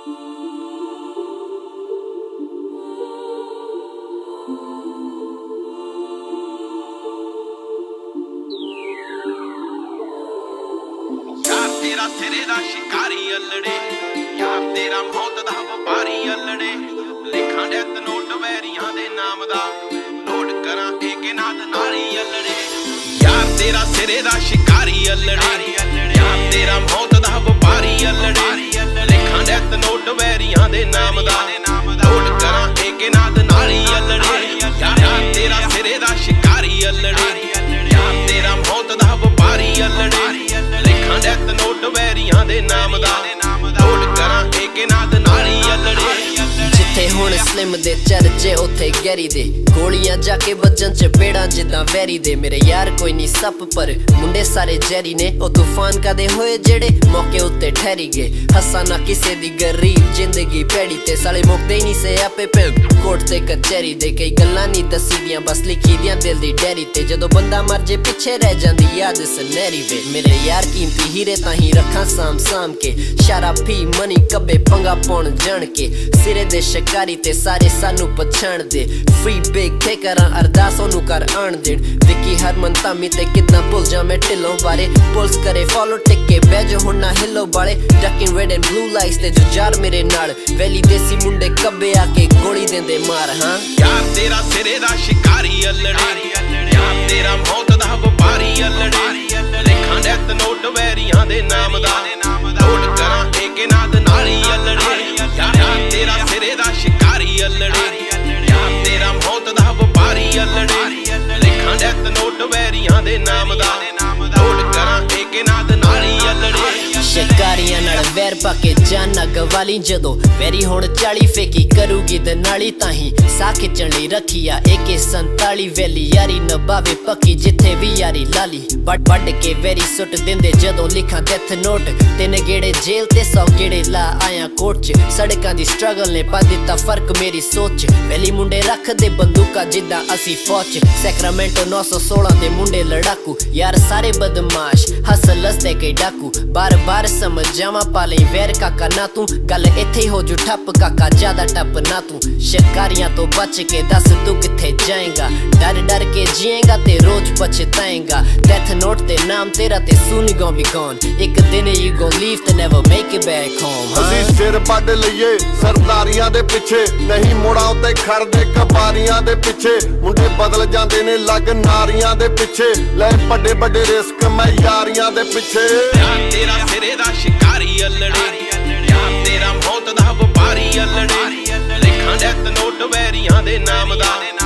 तेरा सिरे दा शिकारी अल्लड़े यार तेरा मौत दा वपारी अल्लड़े लिखां डेथ नोट वैरियां दे नाम दा लोड करां एके नाद नाली अल्लड़े यार तेरा सिरे दा शिकारी अल्लड़े यार तेरा मौत दा वपारी अल्लड़े लिखां डेथ नोट वैरियां दे नाम दा लोड करां एके नाद नाली अल्लड़े यार तेरा सिरे दा शिकारी अल्लड़े यार तेरा मौत दा वपारी अल्लड़े डेथ नोट वैरियां दे नाम दा लोड करां एके नाद नाली अल्लड़े जिथे हुण स्लिम दे चर्चे उथे गैरी दे गोलियां जाके बजन च पेड़ा जिदा वैरी दे मेरे यार कोई नहीं सप पर मुंडे सारे जैरी ने ओ तूफान कदे होए जेड़े मौके उत्ते ठहरी गए हसा ना किसे दी गरीब जिंदगी पैड़ी ते साले मुकदे ही नहीं से आपे पे कोर्ट ते कचहरी दे कई गल्लां नहीं दसी दियां बस लिखी दियां दिल दी डायरी ते जदों बंदा मर जे पिछे रह जांदी याद सनहरी वे मेरे यार कीमती हीरे ताही रखा साम साम के शारा फी मनी कबे पंगा पौन जान के सिरे दे शिकारी ते सारे सानू पछाण दे फ्री बिग थे करा अरदास ओनू कर आण देन विकी हरमन तामी ते कितना भुल जा मैं ढिलों बारे पुल्स करे फॉलो टिके बैज हुण ना हिलो बाले डकिंग रेड एंड ब्लू लाइट्स ते जो जार मेरे नाल वैली देसी मुंडे कबे आके गोली देंदे मार हां यार तेरा सिरे दा शिकारी अल्लड़े यार तेरा मौत दा वपारी अल्लड़े लिखां डेथ नोट वैरियां दे नाम दा लोड करां एके नाद नाली अल्लड़े यार तेरा सिरे दा शिकारी अल्लड़े यार तेरा मौत दा वपारी अल्लड़े लिखां डेथ नोट वैरियां दे नाम दा लोड करां एके नाद नाली अल्लड़े शिकारियां नाल वैर पाके जाना गवाली जदों वैरी हुण 40 फेकी करूगी ते नाली ताही साह खिचण लई रखिया AK-47 वैली यारी नभावे पक्की जिथे भी यारी लाली बट के वैरी सुट दिंदे जदों लिखां डेथ नोट तिन गेड़े जेल ते 100 गेड़े ला आया कोर्ट च सड़कां दी स्ट्रगल ने पा दिता फर्क मेरी सोच वैली मुंडे रख दे बंदूका जिद्दां असी फौज सैक्रामेंटो 916 दे मुंडे लड़ाकू यार सारे बदमाश हसल हसदे कई डाकू बार बार समझ जावा पाले वैर काका ना तू गल इत्थे हो जू ठप काका ज्यादा टप ना तू शिकारियां तो बच के दस तू किथे जाएगा डर डर के जिएगा ते रोज पछताएगा डेथ नोट ते नाम तेरा ते soon you gon' be gone एक दिन you gon' leave to never make it back home ਅਸੀਂ ਸਿਰ ਵੱਢ ਲਈਏ ਸਰਦਾਰੀਆਂ ਦੇ ਪਿੱਛੇ ਨਹੀਂ ਮੋੜਾਂ ਉੱਤੇ ਖੜਦੇ ਕਬਾਰੀਆਂ ਦੇ ਪਿੱਛੇ ਮੁੰਡੇ ਬਦਲ ਜਾਂਦੇ ਨੇ ਲੱਗ ਨਾਰੀਆਂ ਦੇ ਪਿੱਛੇ ਲੈ ਵੱਡੇ ਵੱਡੇ ਰਿਸਕ ਮੈਂ ਯਾਰੀਆਂ ਦੇ ਪਿੱਛੇ यार तेरा सिरे दा शिकारी अल्लड़े यार तेरा मौत दा वपारी अल्लड़े लिखां डेथ नोट वैरियां दे नाम दा